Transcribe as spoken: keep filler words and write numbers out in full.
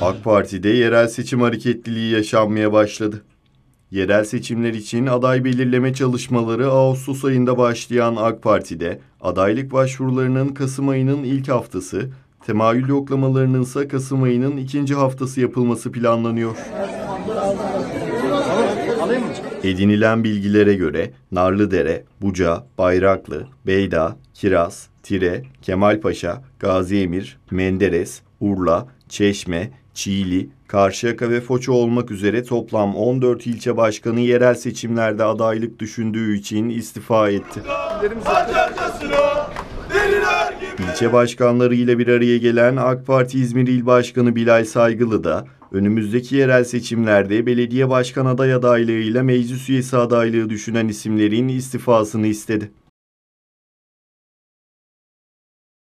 AK Parti'de yerel seçim hareketliliği yaşanmaya başladı. Yerel seçimler için aday belirleme çalışmaları Ağustos ayında başlayan AK Parti'de adaylık başvurularının Kasım ayının ilk haftası, temayül yoklamalarının ise Kasım ayının ikinci haftası yapılması planlanıyor. Edinilen bilgilere göre Narlıdere, Buca, Bayraklı, Beyda, Kiraz, Tire, Kemalpaşa, Gaziemir, Menderes, Urla, Çeşme, Çiğli, Karşıyaka ve Foça olmak üzere toplam on dört ilçe başkanı yerel seçimlerde adaylık düşündüğü için istifa etti. İlçe başkanlarıyla bir araya gelen AK Parti İzmir İl Başkanı Bilal Saygılı da önümüzdeki yerel seçimlerde belediye başkan aday adaylığıyla meclis üyesi adaylığı düşünen isimlerin istifasını istedi.